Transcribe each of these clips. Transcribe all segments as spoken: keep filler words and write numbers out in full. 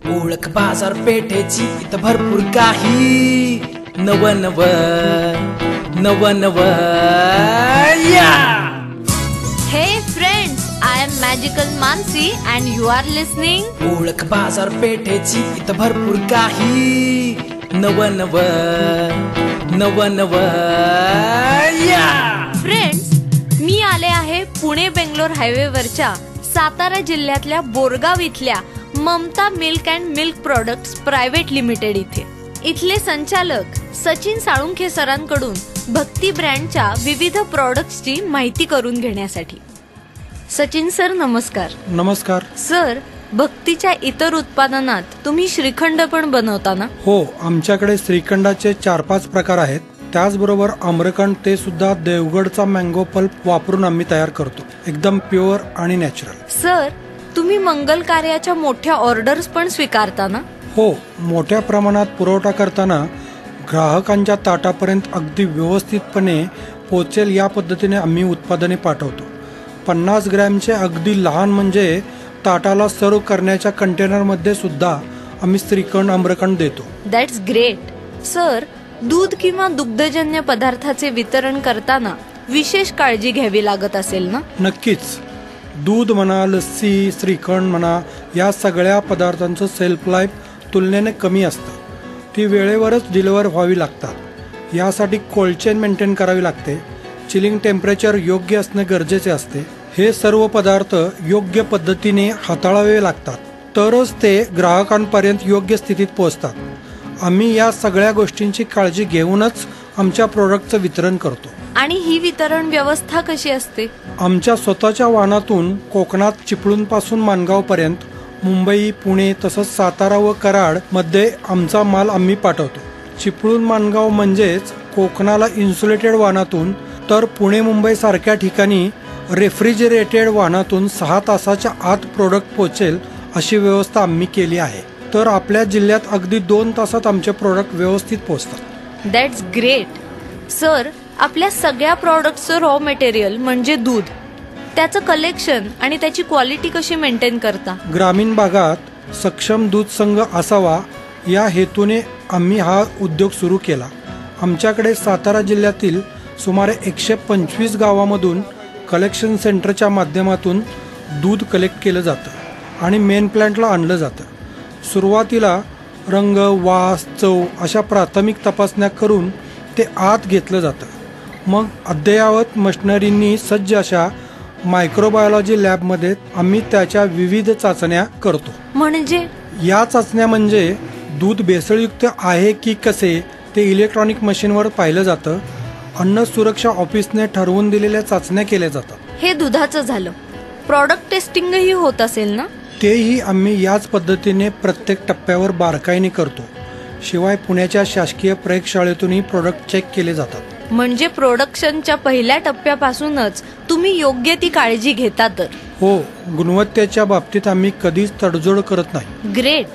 ओळख बाजारपेठेची इथं भरपूर काही नव नव नव नव या. Hey friends, I am Magical Mansi and you are listening. ओळख बाजारपेठेची इथं भरपूर काही नव नव नव नव या. फ्रेंड्स, मी आले आहे पुणे बेंगलोर हायवे वरच्या सातारा जिल्ह्यातल्या बोरगाव इथल्या Mamata milk and milk products private limited इथे. इथले संचालक सचिन साळुंखे सरांकडून भक्ती ब्रँडच्या विविध प्रोडक्ट्सची माहिती करून घेण्यासाठी. सचिन सर नमस्कार. नमस्कार सर, भक्तीच्या इतर उत्पादनात तुम्ही श्रीखंड पण बनवता ना? हो, आमच्याकडे श्रीखंडाचे चार पाच प्रकार आहेत. त्याचबरोबर आम्रखंड ते सुद्धा देवगडचा मँगो पल्प वापरून आम्ही तयार करतो, एकदम प्युअर आणि नॅचरल. सर, तुम्ही मंगल कार्याच्या मोठ्या ऑर्डर्स पण स्वीकारता ना? हो, मोठ्या प्रमाणात पुरवठा करताना ग्राहकांच्या ताटापर्यंत अगदी व्यवस्थितपणे पोचेल या पद्धतीने आम्ही उत्पादने पाठवतो. पन्नास ग्रॅमचे अगदी लहान म्हणजे ताटाला सर्व करण्याच्या कंटेनरमध्ये सुद्धा आम्ही श्रीखंड आम्रखंड देतो. That's great. सर, दूध किंवा दुग्धजन्य पदार्थाचे वितरण करताना विशेष काळजी घ्यावी लागत असेल ना? नक्कीच. दूध म्हणा, लस्सी, श्रीखंड म्हणा, या सगळ्या पदार्थांचं सेल्फ लाईफ तुलनेने कमी असतं. ती वेळेवरच डिलिव्हर व्हावी लागतात. यासाठी कोल्ड चेन मेंटेन करावी लागते. चिलिंग टेम्परेचर योग्य असणे गरजेचे असते. हे सर्व पदार्थ योग्य पद्धतीने हाताळावे लागतात, तरच ते ग्राहकांपर्यंत योग्य स्थितीत पोहोचतात. आम्ही या सगळ्या गोष्टींची काळजी घेऊनच आमच्या प्रोडक्टचं वितरण करतो. आणि ही वितरण व्यवस्था कशी असते? आमच्या स्वतःच्या वाहनातून कोकणात चिपळूण पासून माणगाव पर्यंत, मुंबई, पुणे तसंच सातारा व कराड मध्ये आमचा माल आम्ही पाठवतो. चिपळूण माणगाव म्हणजेच कोकणाला इन्सुलेटेड वाहनातून, तर पुणे मुंबई सारख्या ठिकाणी रेफ्रिजरेटेड वाहनातून सहा तासाच्या आत प्रोडक्ट पोहोचेल अशी व्यवस्था आम्ही केली आहे. तर आपल्या जिल्ह्यात अगदी दोन तासात आमचे प्रोडक्ट व्यवस्थित पोहोचतात. That's great. सर, आपल्या सगळ्या प्रॉडक्टचं रॉ मटेरियल म्हणजे दूध, त्याचं कलेक्शन आणि त्याची क्वालिटी कशी मेंटेन करता? ग्रामीण भागात सक्षम दूध संघ असावा या हेतूने आम्ही हा उद्योग सुरू केला. आमच्याकडे सातारा जिल्ह्यातील सुमारे एकशे पंचवीस गावामधून कलेक्शन सेंटरच्या माध्यमातून दूध कलेक्ट केलं जातं आणि मेन प्लांटला आणलं जातं. सुरुवातीला रंग, वास, चव अशा प्राथमिक तपासण्या करून ते आत घेतलं जातं. मग अद्ययावत मशिनरींनी सज्ज अशा मायक्रोबायोलॉजी लॅबमध्ये आम्ही त्याच्या विविध चाचण्या करतो. म्हणजे या चाचण्या म्हणजे दूध भेसळयुक्त आहे की कसे ते इलेक्ट्रॉनिक मशीनवर पाहिलं जातं. अन्न सुरक्षा ऑफिसने ठरवून दिलेल्या चाचण्या केल्या जातात. हे दुधाचं झालं. प्रॉडक्ट टेस्टिंगही होत असेल ना? तेही आम्ही याच पद्धतीने प्रत्येक टप्प्यावर बारकाईने करतो. शिवाय पुण्याच्या शासकीय प्रयोगशाळेतूनही प्रोडक्ट चेक केले जातात. म्हणजे प्रोडक्शनच्या पहिल्या टप्प्यापासूनच तुम्ही योग्य ती काळजी घेता तर? हो, गुणवत्तेच्या बाबतीत आम्ही कधीच तडजोड करत नाही. ग्रेट.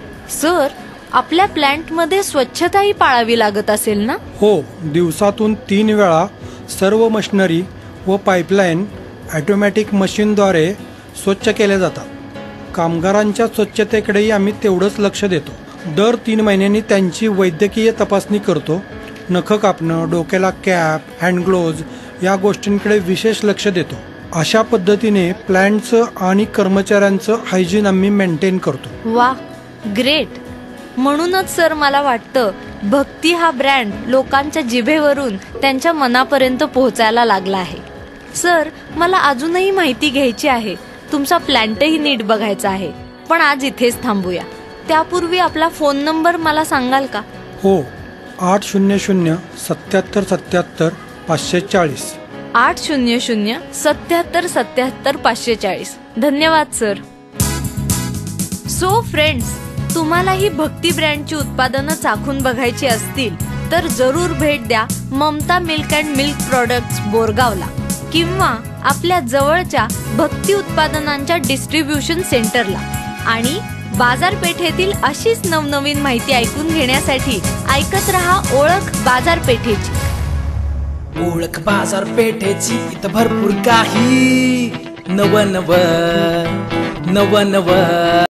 सर, आपल्या प्लांटमध्ये स्वच्छताही पाळावी लागत असेल ना? हो, दिवसातून तीन वेळा सर्व मशिनरी व पाईपलाईन ऑटोमॅटिक मशीनद्वारे स्वच्छ केल्या जातात. कामगारांच्या स्वच्छतेकडेही आम्ही तेवढंच लक्ष देतो. दर तीन महिन्यांनी त्यांची वैद्यकीय तपासणी करतो. नख कापणं, डोक्याला कॅप, हँड ग्लोव्ज या गोष्टींकडे विशेष लक्ष देतो. अशा पद्धतीने प्लांटचं आणि कर्मचाऱ्यांचं हायजीन आम्ही मेंटेन करतो. वा, ग्रेट. म्हणूनच सर, मला वाटतं भक्ती हा ब्रँड लोकांच्या जिभेवरून त्यांच्या मनापर्यंत पोहोचायला लागला आहे. सर, मला अजूनही माहिती घ्यायची आहे. तुमचा प्लांटही नीट बघायचा आहे. पण आज इथेच थांबूया. त्यापूर्वी आपला फोन नंबर मला सांगाल का? हो, आठ शून्य शून्य सत्याहत्तर सत्याहत्तर पाचशे चाळीस. आठ शून्य शून्य सत्याहत्तर सत्याहत्तर पाचशे चाळीस. धन्यवाद सर. सो फ्रेंड्स, तुम्हाला ही भक्ती ब्रँडची उत्पादनं चाखून बघायची असतील तर जरूर भेट द्या Mamata milk and milk products बोरगावला किंवा आपल्या जवळच्या भक्ती उत्पादनांच्या डिस्ट्रीब्युशन सेंटरला. आणि बाजारपेठेतील अशीच नवनवीन माहिती ऐकून घेण्यासाठी ऐकत रहा ओळख बाजारपेठेची. ओळख बाजारपेठेची इथं भरपूर काही नव नव नव नव